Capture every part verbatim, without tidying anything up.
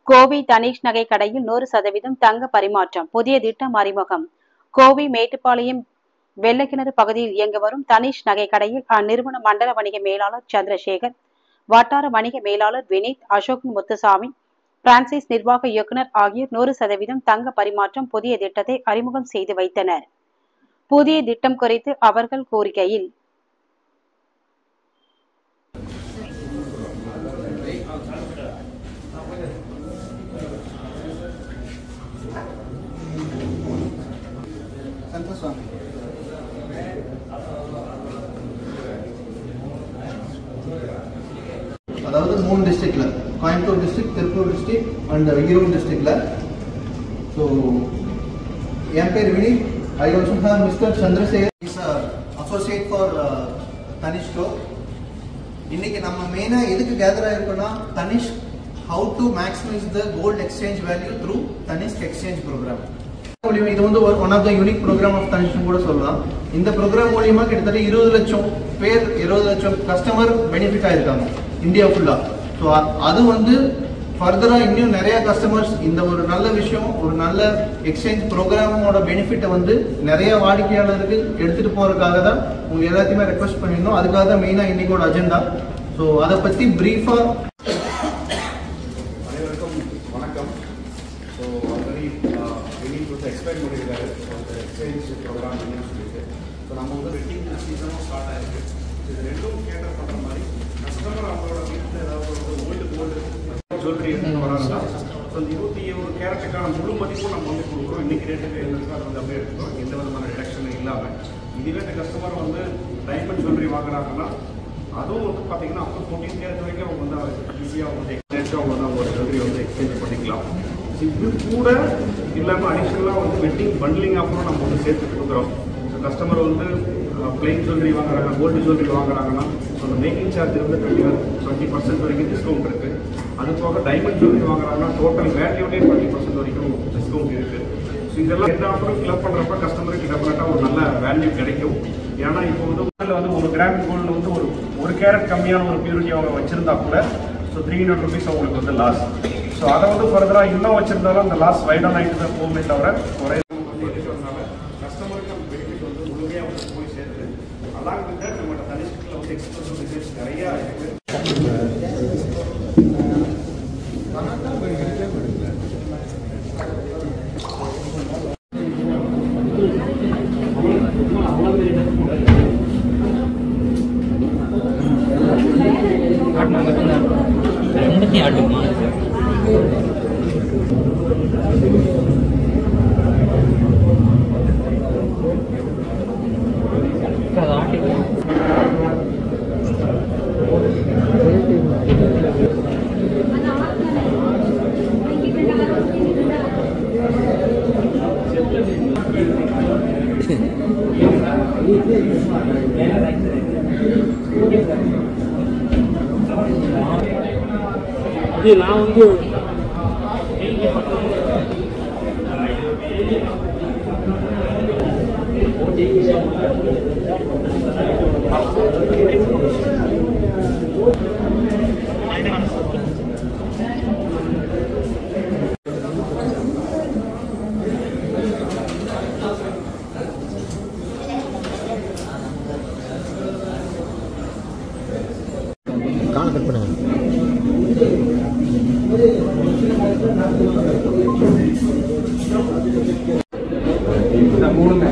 கோவை தனிஷ் நகை கடையில் நூறு சதவீதம் தங்க பரிமாற்றம் புதிய திட்டம் அறிமுகம். கோவை மேட்டுப்பாளையம் வெள்ளக்கிணறு பகுதியில் இயங்கி வரும் தனிஷ் நகை கடையில் அந்நிறுவன மண்டல வணிக மேலாளர் சந்திரசேகர், வட்டார வணிக மேலாளர் வினித், அசோகன் முத்துசாமி, பிரான்சிஸ் நிர்வாக இயக்குநர் ஆகியோர் நூறு சதவீதம் தங்க பரிமாற்றம் புதிய திட்டத்தை அறிமுகம் செய்து வைத்தனர். புதிய திட்டம் குறித்து அவர்கள் கூறுகையில், அதாவது மூணு டிஸ்ட்ரிக்ட்ல Coimbatore district, Tiruppur district and Erode டிஸ்ட்ரிக்ட்ல. ஸோ என் பேர் Vineeth. I also have mister Chandrasekar, is associate for Tanishq store. இன்னைக்கு நம்ம மெயினா எதுக்கு கேதர் ஆயிருக்கோம்னா, Tanishq how to maximise the gold exchange value through Tanishq exchange programme. இது வந்து one of the unique programme of Tanishq கூட சொல்லலாம். இந்த ப்ரோக்ராம் மூலியமா கிட்டத்தட்ட இருபது லட்சம் பேர், இருபது லட்சம் கஸ்டமர் பெனிஃபிட் ஆயிருக்காங்க இந்தியா ஃபுல்லா. ஸோ அது வந்து ஃபர்தரா இன்னும் நிறைய கஸ்டமர்ஸ் இந்த ஒரு நல்ல விஷயம், ஒரு நல்ல எக்ஸ்சேஞ்ச் ப்ரோக்ராமோட பெனிஃபிட்டை வந்து நிறைய வாடிக்கையாளருக்கு எடுத்துட்டு போறதுக்காக தான் உங்க எல்லாத்தையுமே ரெக்வஸ்ட் பண்ணியிருந்தோம். அதுக்காக தான் மெயினா இன்னைக்கோட அஜெண்டா. ஸோ அதை பத்தி பிரீஃபா. அனைவருக்கும் வணக்கம். ஸோ ஆல்ரெடி வினித் வந்து எக்ஸ்பிளைன் பண்ணியிருக்காரு அந்த எக்ஸ்சேஞ்ச் ப்ரோக்ராம் என்னன்னு சொல்லிட்டு. ஸோ நம்ம வந்து வெட்டிங் சீசனும் ஸ்டார்ட் ஆயிருக்கு. இது ரெண்டும் கேட்டர் பண்ணுற மாதிரி கஸ்டமர் அவங்களோட வீட்டில் ஏதாவது ஒரு ஓல்டு கோல்டு ஜுவல்லரி எடுத்துகிட்டு வராங்கன்னா, ஸோ இந்த இருபத்தி ஒரு கேரட்டுக்கான முழு மதிப்பும் நம்ம வந்து கொடுக்குறோம். இன்னைக்கு ரேட்டுக்கு எங்களுக்கு அது வந்து அப்படியே எடுத்துக்கிறோம், எந்த விதமான ரிடக்ஷனும் இல்லாமல். இதுவே இந்த கஸ்டமர் வந்து டைமண்ட் ஜுவல்லரி வாங்குறாங்கன்னா அதுவும் வந்து பார்த்தீங்கன்னா அப்போ ஃபோர்டீன் கேரட் வரைக்கும் அவங்க வந்து ஈஸியாக வந்து எக்ஸ்சேஞ்ச் அவங்க வந்து அவங்க ஜுவல்லரி வந்து எக்ஸ்சேஞ்ச் பண்ணிக்கலாம். இது கூட இல்லாமல் அடிஷ்னலாக வந்து வெட்டிங் பண்டிலிங் ஆஃபரும் நம்ம வந்து சேர்த்து கொடுக்குறோம். ஸோ கஸ்டமர் வந்து பிளெயின் ஜுவல்லரி வாங்குறாங்க, கோல்டு ஜுவல்லரி வாங்குறாங்கன்னா அந்த மேக்கிங் சார்ஜ் வந்து டுவெண்ட்டி டுவெண்ட்டி பர்சன்ட் வரைக்கும் டிஸ்கவுண்ட் இருக்குது. அது போக டைமண்ட் ஜுவல்லரி வாங்குறாங்கன்னா டோட்டல் வேல்யூலேயே டுவெண்ட்டி பர்சன்ட் வரைக்கும் டிஸ்கவுண்ட் இருக்குது. ஸோ இதெல்லாம் எந்த ஆஃபரும் ஃபில் பண்ணுறப்ப கஸ்டமருக்கு டெஃபினட்டாக ஒரு நல்ல வேல்யூ கிடைக்கும். ஏன்னா இப்போ வந்து வந்து ஒரு கிராம் கோல்டு வந்து ஒரு ஒரு கேரட் கம்மியான ஒரு பியூரிட்டி அவங்க வச்சிருந்தா கூட ஸோ த்ரீ ஹண்ட்ரட் ருபீஸ் அவங்களுக்கு வந்து லாஸ். ஸோ அதை வந்து ஃபர்தராக இன்னும் வச்சிருந்தாலும் அந்த லாஸ் வைட் ஆன் ஆகிட்டு தான் போகுமே தவிர குறை இருக்கிறதுனால கஸ்டமருக்கு அந்த பெனிஃபிட் வந்து முழுமையாக வந்து போய் சேர்த்து அலாங் வித் தட் நம்மளோட தனிஷ்கில் வந்து எக்ஸ்பென்சிவ் ரிசர்ச் நிறையா இருக்குது. இது நான் வந்து காண கட் பண்ணுங்க. மூணுமே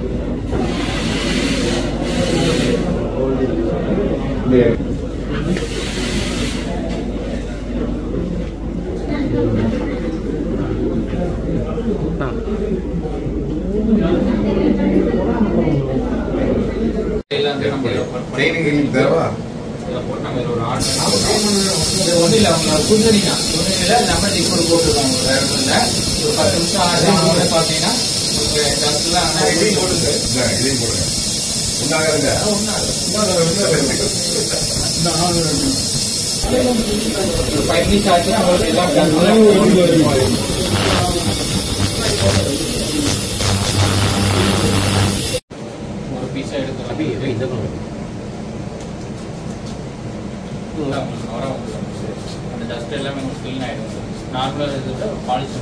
ட்ரைனிங் தேவை. ஒன்றும் இல்லை, அவங்க புரிஞ்சுருக்கா புரிஞ்சுல நம்ம டிக்கோடு போட்டுருக்காங்க. வேற ஒன்றும் இல்லை, ஒரு பத்து நிமிஷம் ஆடுறவங்க பார்த்தீங்கன்னா இதையும் போடுங்க, இதையும் போடுங்க. ஒன்றாக ஃபைவ் மினிட்ஸ் ஆச்சு அவங்களுக்கு எல்லாம் ஒரு பீஸாக எடுத்து அப்படி ஏதோ இந்த அந்த டஸ்ட் எல்லாமே கிளீன் ஆகிடும். நார்மலாக பாலிசி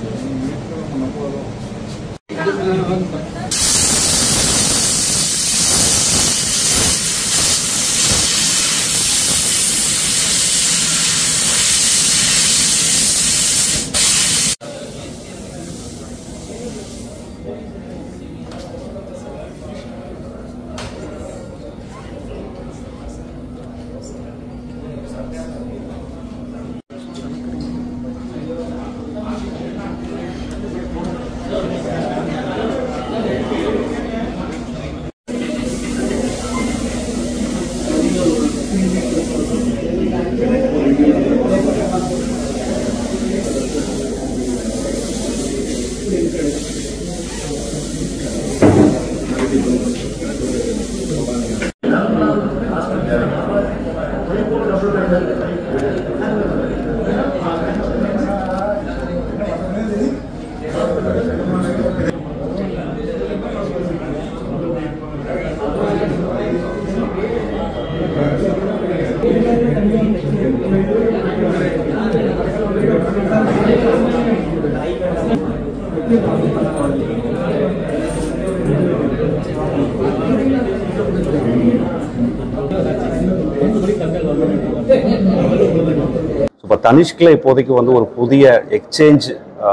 இப்போ தனிஷ்கில் இப்போதைக்கு வந்து ஒரு புதிய எக்ஸ்சேஞ்ச்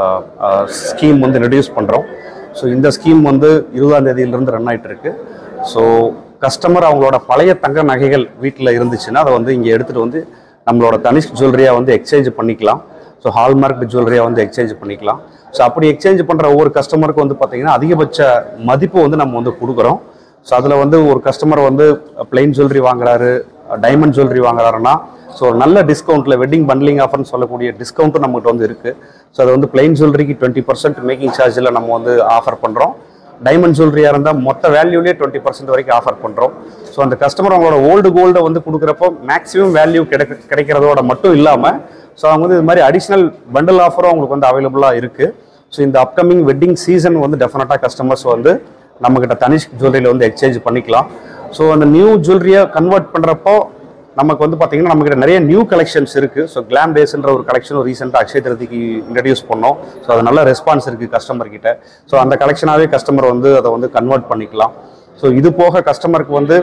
ஸ்கீம் வந்து இன்ட்ரடியூஸ் பண்ணுறோம். ஸோ இந்த ஸ்கீம் வந்து இருபதாம் தேதியிலிருந்து ரன் ஆகிட்டு இருக்கு. ஸோ கஸ்டமர் அவங்களோட பழைய தங்க நகைகள் வீட்டில் இருந்துச்சுன்னா அதை வந்து இங்கே எடுத்துகிட்டு வந்து நம்மளோட தனிஷ்க் ஜுவல்லரியாக வந்து எக்ஸ்சேஞ்ச் பண்ணிக்கலாம். ஸோ ஹால்மார்க் ஜுவல்லரியாக வந்து எக்ஸ்சேஞ்ச் பண்ணிக்கலாம். ஸோ அப்படி எக்ஸ்சேஞ்ச் பண்ணுற ஒவ்வொரு கஸ்டமருக்கும் வந்து பார்த்திங்கன்னா அதிகபட்ச மதிப்பு வந்து நம்ம வந்து கொடுக்குறோம். ஸோ அதில் வந்து ஒரு கஸ்டமர் வந்து பிளெயின் ஜுவல்லரி வாங்குறாரு, டைமண்ட் ஜுவல்லரி வாங்குறாருன்னா ஸோ நல்ல டிஸ்கவுண்ட்டில் வெட்டிங் பண்ட்லிங் ஆஃபர்னு சொல்லக்கூடிய டிஸ்கவுண்ட்டும் நம்மகிட்ட வந்து இருக்குது. ஸோ அது வந்து பிளெயின் ஜுவல்லரிக்கு டுவெண்ட்டி பர்சன்ட் மேக்கிங் சார்ஜில் நம்ம வந்து ஆஃபர் பண்ணுறோம். டைமண்ட் ஜுவல்லரியாக இருந்தால் மொத்த வேல்யூலேயே டுவெண்ட்டி பர்சன்ட் வரைக்கும் ஆஃபர் பண்ணுறோம். ஸோ அந்த கஸ்டமர் அவங்களோட ஓல்டு கோல்டை வந்து கொடுக்குறப்போ மேக்ஸிமம் வேல்யூ கிடைக்க கிடைக்கிறதோட மட்டும் இல்லாமல் ஸோ அவங்க வந்து இது மாதிரி அடிஷ்னல் பண்டில் ஆஃபரும் அவங்களுக்கு வந்து அவைலபிளாக இருக்குது. ஸோ இந்த அப்கமிங் வெட்டிங் சீசன் வந்து டெஃபினட்டாக கஸ்டமர்ஸ் வந்து நம்மக்கிட்ட தனிஷ்க் ஜுவல்லரியில் வந்து எக்ஸ்சேஞ்ச் பண்ணிக்கலாம். ஸோ அந்த நியூ ஜுவல்லரியை கன்வெர்ட் பண்ணுறப்போ நமக்கு வந்து பார்த்தீங்கன்னா நம்மக்கிட்ட நிறைய நியூ கலெக்ஷன்ஸ் இருக்குது. ஸோ கிளாம் டேஸ்ன்ற ஒரு கலெக்ஷன் ரீசெண்டாக அக்ஷய திருதிக்கு இன்ட்ரடியூஸ் பண்ணோம். ஸோ அது நல்ல ரெஸ்பான்ஸ் இருக்குது கஸ்டமர் கிட்ட. ஸோ அந்த கலெக்ஷனாகவே கஸ்டமர் வந்து அதை வந்து கன்வெர்ட் பண்ணிக்கலாம். ஸோ இது போக கஸ்டமருக்கு வந்து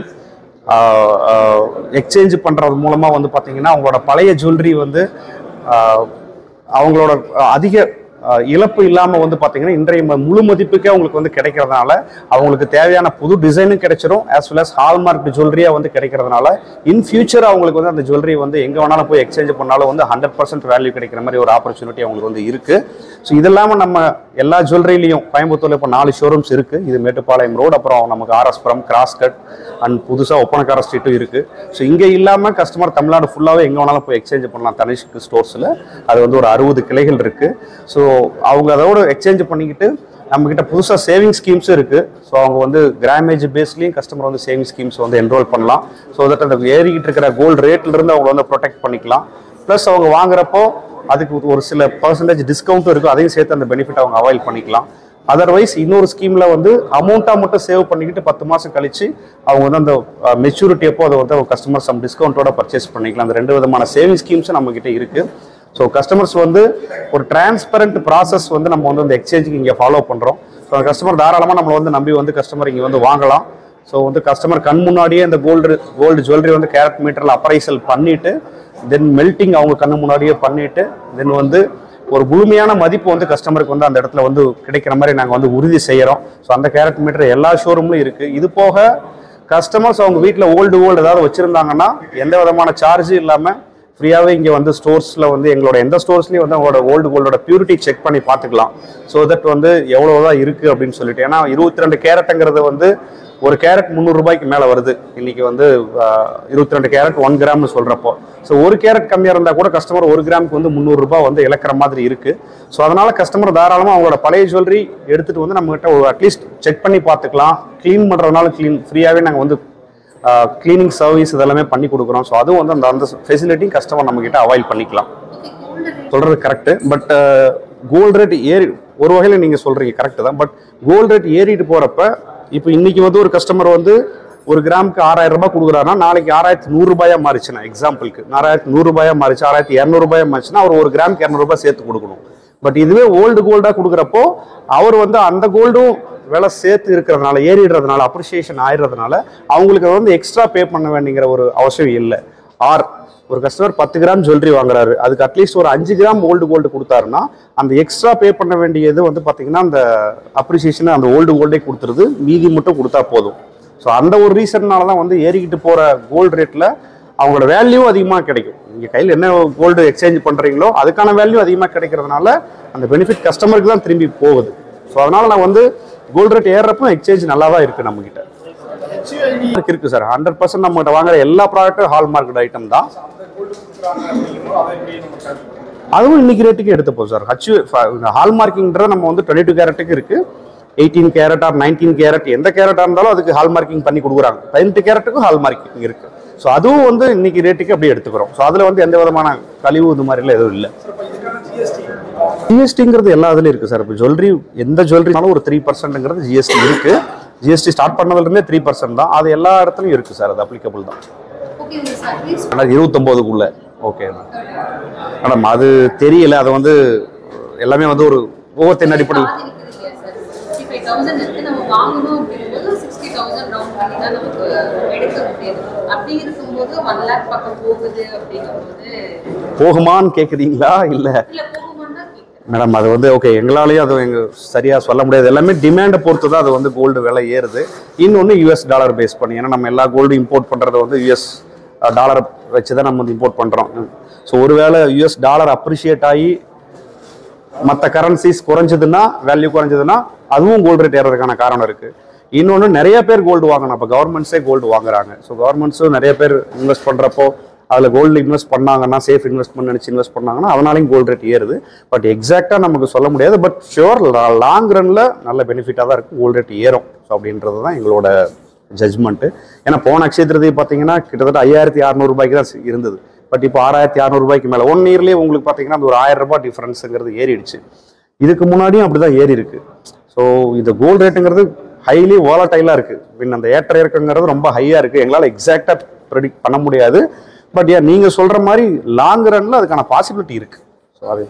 எக்ஸ்சேஞ்ச் பண்ணுறது மூலமாக வந்து பார்த்தீங்கன்னா அவங்களோட பழைய ஜுவல்லரி வந்து அவங்களோட அதிக இழப்பு இல்லாமல் வந்து பார்த்தீங்கன்னா இன்றைய முழு மதிப்புக்கே அவங்களுக்கு வந்து கிடைக்கிறதுனால அவங்களுக்கு தேவையான புது டிசைனும் கிடைச்சிரும். ஆஸ் வெல் அஸ் ஹால்மார்க் ஜுவல்லரியாக வந்து கிடைக்கிறதுனால இன் ஃபியூச்சர் அவங்களுக்கு வந்து அந்த ஜுவல்லரி வந்து எங்கே வேணாலும் போய் எக்ஸ்சேஞ்ச் பண்ணாலும் வந்து ஹண்ட்ரட் பர்சன்ட் வேல்யூ கிடைக்கிற மாதிரி ஒரு ஆப்பர்ச்சுனிட்டி அவங்களுக்கு வந்து இருக்குது. ஸோ இது இல்லாமல் நம்ம எல்லா ஜுவல்லரிலையும் கோயம்புத்தூரில் இப்போ நாலு ஷோரூம்ஸ் இருக்குது. இது மேட்டுப்பாளையம் ரோடு, அப்புறம் நமக்கு ஆர்எஸ்புரம், கிராஸ்கட் அண்ட் புதுசாக ஒப்பனக்கார ஸ்ட்ரீட்டும் இருக்குது. ஸோ இங்கே இல்லாமல் கஸ்டமர் தமிழ்நாடு ஃபுல்லாகவே எங்கே வேணாலும் போய் எக்ஸ்சேஞ்ச் பண்ணலாம் தனிஷ்க் ஸ்டோர்ஸில். அது வந்து ஒரு அறுபது கிளைகள் இருக்குது. ஸோ அவங்க அதோட எக்ஸ்சேஞ்ச் பண்ணிக்கிட்டு நம்மக்கிட்ட புதுசாக சேவிங் ஸ்கீம்ஸும் இருக்குது. ஸோ அவங்க வந்து கிராமேஜ் பேஸ்லேயும் கஸ்டமர் வந்து சேவிங் ஸ்கீம்ஸ் வந்து என்ரோல் பண்ணலாம். ஸோ தட் அந்த ஏறிக்கிட்டு இருக்கிற கோல்டு ரேட்லேருந்து அவங்க வந்து ப்ரொடெக்ட் பண்ணிக்கலாம். ப்ளஸ் அவங்க வாங்குறப்போ அதுக்கு ஒரு சில பர்சன்டேஜ் டிஸ்கவுண்ட்டும் இருக்கும். அதையும் சேர்த்து அந்த பெனிஃபிட் அவங்க அவைல் பண்ணிக்கலாம். அதர்வைஸ் இன்னொரு ஸ்கீமில் வந்து அமௌண்ட்டாக மட்டும் சேவ் பண்ணிக்கிட்டு பத்து மாதம் கழிச்சு அவங்க வந்து அந்த மெச்சூரிட்டி அப்போ அதை வந்து கஸ்டமர் சம் டிஸ்கவுண்ட்டோட பர்ச்சேஸ் பண்ணிக்கலாம். அந்த ரெண்டு விதமான சேவிங் ஸ்கீம்ஸும் நம்மக்கிட்ட இருக்குது. ஸோ கஸ்டமர்ஸ் வந்து ஒரு டிரான்ஸ்பரண்ட் ப்ராசஸ் வந்து நம்ம வந்து அந்த எக்ஸ்சேஞ்சுக்கு இங்கே ஃபாலோ பண்ணுறோம். ஸோ அந்த கஸ்டமர் தாராளமாக நம்மளை வந்து நம்பி வந்து கஸ்டமர் இங்கே வந்து வாங்கலாம். ஸோ வந்து கஸ்டமர் கண் முன்னாடியே இந்த கோல்டு கோல்டு ஜுவல்லரி வந்து கேரட் மீட்டரில் அப்ரைசல் பண்ணிவிட்டு தென் மெல்ட்டிங் அவங்க கண்ணு முன்னாடியே பண்ணிவிட்டு தென் வந்து ஒரு முழுமையான மதிப்பு வந்து கஸ்டமருக்கு வந்து அந்த இடத்துல வந்து கிடைக்கிற மாதிரி நாங்கள் வந்து உறுதி செய்கிறோம். ஸோ அந்த கேரட் மீட்டர் எல்லா ஷோரூம்லையும் இருக்குது. இது போக கஸ்டமர்ஸ் அவங்க வீட்டில் ஓல்டு கோல்டு ஏதாவது வச்சுருந்தாங்கன்னா எந்த விதமான சார்ஜும் இல்லாமல் ஃப்ரீயாகவே இங்கே வந்து ஸ்டோர்ஸில் வந்து எங்களோட எந்த ஸ்டோர்ஸ்லையும் வந்து அவங்களோட ஓல்டு கோல்டோட பியூரிட்டி செக் பண்ணி பார்த்துக்கலாம். ஸோ தட் வந்து எவ்வளோதான் இருக்குது அப்படின்னு சொல்லிட்டு. ஏன்னா இருபத்தி ரெண்டு கேரட்டுங்கிறது வந்து ஒரு கேரட் முந்நூறு ரூபாய்க்கு மேலே வருது இன்னைக்கு வந்து இருபத்தி ரெண்டு கேரட் ஒன் கிராம்னு சொல்கிறப்போ. ஸோ ஒரு கேரட் கம்மியாக இருந்தால் கூட கஸ்டமர் ஒரு கிராமுக்கு வந்து முந்நூறுரூபா வந்து இழக்கிற மாதிரி இருக்குது. ஸோ அதனால் கஸ்டமர் தாராளமாக அவங்களோட பழைய ஜுவல்லரி எடுத்துகிட்டு வந்து நம்மகிட்ட ஒரு அட்லீஸ்ட் செக் பண்ணி பார்த்துக்கலாம். க்ளீன் பண்ணுறதுனால க்ளீன் ஃப்ரீயாகவே நாங்கள் வந்து கிளீனிங் சர்வீஸ் இதெல்லாமே பண்ணி கொடுக்குறோம். ஸோ அதுவும் வந்து அந்த அந்த ஃபெசிலிட்டியும் கஸ்டமர் நம்மக்கிட்ட அவைல் பண்ணிக்கலாம். சொல்கிறது கரெக்டு. பட் கோல்டு ரேட் ஏறி ஒரு வகையில் நீங்கள் சொல்கிறீங்க கரெக்டு தான். பட் கோல்டு ரேட் ஏறிட்டு போகிறப்ப இப்போ இன்னைக்கு வந்து ஒரு கஸ்டமர் வந்து ஒரு கிராமுக்கு ஆறாயிரம் ரூபாய் கொடுக்குறாருன்னா நாளைக்கு ஆறாயிரத்தி நூறுரூபாயா மாறிச்சுன்னா எக்ஸாம்பிளுக்கு ஆறாயிரத்தி நூறுரூபாயா மாறிச்சு ஆறாயிரத்தி இரநூறுபாயா மாறிச்சுன்னா அவர் ஒரு கிராமுக்கு இரநூறுபா சேர்த்து கொடுக்கணும். பட் இதுவே ஓல்டு கோல்டாக கொடுக்குறப்போ அவர் வந்து அந்த கோல்டும் விலை சேர்த்து இருக்கிறதுனால ஏறிடுறதுனால அப்ரிசியேஷன் ஆயிடுறதுனால அவங்களுக்கு வந்து எக்ஸ்ட்ரா பே பண்ண வேண்டிங்கிற ஒரு அவசியம் இல்லை. ஆர் ஒரு கஸ்டமர் பத்து கிராம் ஜுவல்லரி வாங்குறாரு, அதுக்கு அட்லீஸ்ட் ஒரு அஞ்சு கிராம் ஓல்டு கோல்டு கொடுத்தாருன்னா அந்த எக்ஸ்ட்ரா பே பண்ண வேண்டியது வந்து பார்த்தீங்கன்னா அந்த அப்ரிசியேஷனை அந்த ஓல்டு கோல்டே கொடுத்துருது, மீதி மட்டும் கொடுத்தா போதும். ஸோ அந்த ஒரு ரீசன்னால தான் வந்து ஏறிக்கிட்டு போகிற கோல்டு ரேட்டில் அவங்களோட வேல்யூ அதிகமாக கிடைக்கும். நீங்கள் கையில் என்ன கோல்டு எக்ஸ்சேஞ்ச் பண்ணுறீங்களோ அதுக்கான வேல்யூ அதிகமாக கிடைக்கிறதுனால அந்த பெனிஃபிட் கஸ்டமருக்கு தான் திரும்பி போகுது. ஸோ அதனால் நான் வந்து கோல்டு ரேட் ஏறுறப்போ எக்ஸ்சேஞ்ச் நல்லா தான் இருக்குது நம்மகிட்ட இருக்கு சார். ஹண்ட்ரட் பர்சன்ட் நம்மகிட்ட வாங்குற எல்லா ப்ராடக்ட்டும் ஹால்மார்க் ஐட்டம் தான். அதுவும் இன்னைக்கு ரேட்டுக்கு எடுத்துப்போம் சார். ஹச் ஹால்மார்க்கிங்ன்ற நம்ம வந்து டுவெண்ட்டி டூ கேரட்டுக்கு இருக்கு, eighteen carat or nineteen carat எந்த கேரட்டாக இருந்தாலும் அதுக்கு ஹால்மார்க்கிங் பண்ணி கொடுக்குறாங்க. பதினெட்டு கேரட்டுக்கும் ஹால்மார்க்கிங் இருக்கு. ஸோ அதுவும் வந்து இன்னைக்கு ரேட்டுக்கு அப்படியே எடுத்துக்கிறோம். ஸோ அதில் வந்து எந்த விதமான கழிவு இது மாதிரிலாம் எதுவும் இல்லை. ஜிஎஸ்டிங்கிறது எல்லா இதுலையும் இருக்குது சார். இப்போ ஜுவல்லரி எந்த ஜுவல்லரினாலும் ஒரு த்ரீ பர்சன்ட்ங்கிறது ஜிஎஸ்டி இருக்குது. ஜிஎஸ்டி ஸ்டார்ட் பண்ணதுலேருந்தே த்ரீ பர்சன்ட் தான். அது எல்லா இடத்துலையும் இருக்குது சார். அது அப்ளிகபிள் தான். ஆனால் இருபத்தொம்போதுக்குள்ள ஓகே மேடம் அது தெரியல. அது வந்து எல்லாமே வந்து ஒரு ஒவ்வொருத்தின் அடிப்படையில் போகுமான்னு கேக்குறீங்களா? இல்ல மேடம் அது வந்து ஓகே எங்களாலேயும் அது எங்க சரியா சொல்ல முடியாது. எல்லாமே டிமாண்டை பொறுத்து தான் அது வந்து கோல்டு விலை ஏறுது. இன்னொன்று யூஎஸ் டாலர் பேஸ் பண்ணி, ஏன்னா நம்ம எல்லா கோல்டு இம்போர்ட் பண்றது வந்து யூஎஸ் டாலரை வச்சு தான் நம்ம வந்து இம்போர்ட் பண்றோம். ஸோ ஒருவேளை யூஎஸ் டாலர் அப்ரிஷியேட் ஆகி மற்ற கரன்சிஸ் குறைஞ்சதுன்னா வேல்யூ குறைஞ்சதுன்னா அதுவும் கோல்டு ரேட் ஏறதுக்கான காரணம் இருக்கு. இன்னொன்று நிறைய பேர் கோல்டு வாங்கணும். இப்போ கவர்மெண்ட்ஸே கோல்டு வாங்குறாங்க. ஸோ கவர்மெண்ட்ஸும் நிறைய பேர் இன்வெஸ்ட் பண்ணுறப்போ அதில் கோல்டு இன்வெஸ்ட் பண்ணாங்கன்னா சேஃப் இன்வெஸ்ட்மெண்ட் நினச்சி இன்வெஸ்ட் பண்ணாங்கன்னா அதனாலையும் கோல்டு ரேட் ஏறுது. பட் எக்ஸாக்டாக நமக்கு சொல்ல முடியாது. பட் ஷுவர் லாங் ரன்ல நல்ல பெனிஃபிட்டாக தான் இருக்கும், கோல்டு ரேட் ஏறும். ஸோ அப்படின்றது தான் எங்களோட ஜட்ஜ்மெண்ட்டு. ஏன்னா போன அக்ஷய திருதி பார்த்தீங்கன்னா கிட்டத்தட்ட ஐயாயிரத்தி அறநூறுபாய்க்கு தான் இருந்தது. பட் இப்போ ஆறாயிரத்தி அறநூறுபாய்க்கு மேலே ஒன் இயர்லேயே உங்களுக்கு பார்த்தீங்கன்னா அந்த ஒரு ஆயிரம் ரூபாய் டிஃப்ரென்ஸுங்கிறது ஏறிடுச்சு. இதுக்கு முன்னாடியும் அப்படி தான் ஏறி இருக்கு. ஸோ இந்த கோல்டு ரேட்டுங்கிறது ஹைலி வாலடைலாக இருக்குது. பின் அந்த ஏற்ற இறக்கங்கிறது ரொம்ப ஹையாக இருக்குது. எங்களால் எக்ஸாக்டாக ப்ரெடிக்ட் பண்ண முடியாது. பட் ஏன் நீங்கள் சொல்கிற மாதிரி லாங் ரன்ல அதுக்கான பாசிபிலிட்டி இருக்குது. ஸோ அது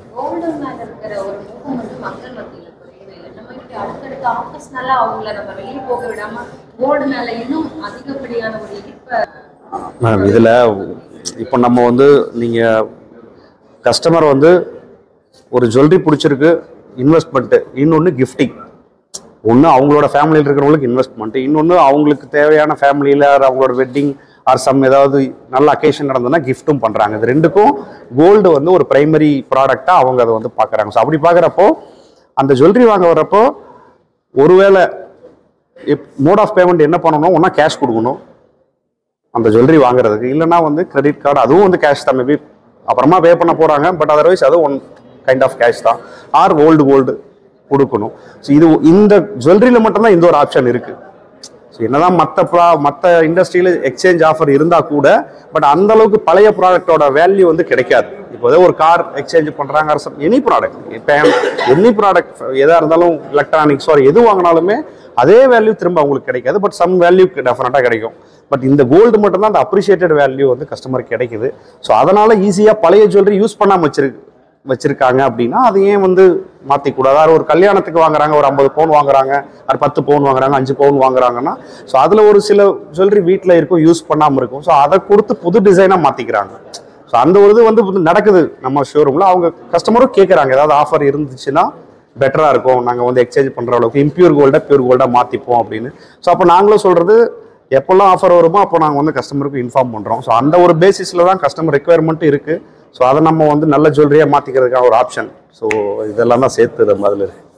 மேம் இதில் இப்போ நம்ம வந்து நீங்கள் கஸ்டமர் வந்து ஒரு ஜுவல்லரி பிடிச்சிருக்கு இன்வெஸ்ட்மெண்ட்டு, இன்னொன்று கிஃப்டிங். ஒன்று அவங்களோட ஃபேமிலியில் இருக்கிறவங்களுக்கு இன்வெஸ்ட்மெண்ட், இன்னொன்று அவங்களுக்கு தேவையான ஃபேமிலியில் அவங்களோட வெட்டிங் ஆர் சம் ஏதாவது நல்ல அக்கேஷன் நடந்ததுன்னா கிஃப்ட்டும் பண்ணுறாங்க. இது ரெண்டுக்கும் கோல்டு வந்து ஒரு பிரைமரி ப்ராடக்டாக அவங்க அதை வந்து பார்க்குறாங்க. ஸோ அப்படி பார்க்குறப்போ அந்த ஜுவல்லரி வாங்க வர்றப்போ ஒருவேளை மோட் ஆஃப் பேமெண்ட் என்ன பண்ணணும், ஒன்றா கேஷ் கொடுக்கணும் அந்த ஜுவல்லரி வாங்குறதுக்கு, இல்லைனா வந்து கிரெடிட் கார்டு, அதுவும் வந்து கேஷ் தான் மேபி அப்புறமா பே பண்ண போகிறாங்க. பட் அதர்வைஸ் அதுவும் ஒன் கைண்ட் ஆஃப் கேஷ் தான். ஆர் கோல்டு கோல்டு கொடுக்கணும். ஸோ இது இந்த ஜுவல்லரியில் மட்டும்தான் இந்த ஒரு ஆப்ஷன் இருக்குது. ஸோ என்னதான் மற்ற ப்ரா மற்ற இண்டஸ்ட்ரியில் எக்ஸ்சேஞ்ச் ஆஃபர் இருந்தால் கூட பட் அந்த அளவுக்கு பழைய ப்ராடக்டோட வேல்யூ வந்து கிடைக்காது. இப்போ ஏதோ ஒரு கார் எக்ஸ்சேஞ்ச் பண்ணுறாங்க, எனி ப்ராடக்ட், இப்போ எனி ப்ராடக்ட் எதாக இருந்தாலும் எலக்ட்ரானிக்ஸ் ஆர் எது வாங்கினாலுமே அதே வேல்யூ திரும்ப அவங்களுக்கு கிடைக்காது. பட் சம் வேல்யூ டெஃபினட்டாக கிடைக்கும். பட் இந்த கோல்டு மட்டும்தான் அந்த அப்ரிஷியேட்டட் வேல்யூ வந்து கஸ்டமருக்கு கிடைக்குது. ஸோ அதனால ஈஸியாக பழைய ஜுவல்லரி யூஸ் பண்ணாமல் வச்சிருக்கு வச்சிருக்காங்க அப்படின்னா அது ஏன் வந்து மாற்றிக்கூடாது. அது ஒரு கல்யாணத்துக்கு வாங்குறாங்க, ஒரு ஐம்பது பவுன் வாங்குறாங்க, அது பத்து பவுன் வாங்குறாங்க, அஞ்சு பவுன் வாங்குறாங்கன்னா ஸோ அதில் ஒரு சில ஜுவல்லரி வீட்டில் இருக்கும், யூஸ் பண்ணாமல் இருக்கும். ஸோ அதை கொடுத்து புது டிசைனாக மாற்றிக்கிறாங்க. ஸோ அந்த ஒரு இது வந்து நடக்குது நம்ம ஷோரூமில். அவங்க கஸ்டமரும் கேட்குறாங்க ஏதாவது ஆஃபர் இருந்துச்சுன்னா பெட்டராக இருக்கும், நாங்கள் வந்து எக்ஸ்சேஞ்ச் பண்ணுற அளவுக்கு இம்பியூர் கோல்டை பியூர் கோல்டாக மாற்றிப்போம் அப்படின்னு. ஸோ அப்போ நாங்களும் சொல்கிறது எப்போல்லாம் ஆஃபர் வருமோ அப்போ நாங்கள் வந்து கஸ்டமருக்கு இன்ஃபார்ம் பண்ணுறோம். ஸோ அந்த ஒரு பேசிஸில் தான் கஸ்டமர் ரெக்குயர்மெண்ட்டும் இருக்குது. ஸோ அதை நம்ம வந்து நல்ல ஜுவல்லரியாக மாற்றிக்கிறதுக்கான ஒரு ஆப்ஷன். ஸோ இதெல்லாம் தான் சேர்த்து நம்ம அதில் இருக்குது.